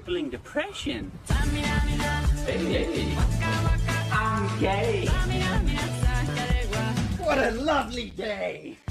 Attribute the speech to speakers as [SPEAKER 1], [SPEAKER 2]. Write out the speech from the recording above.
[SPEAKER 1] crippling depression. Hey, I'm gay. What a lovely day.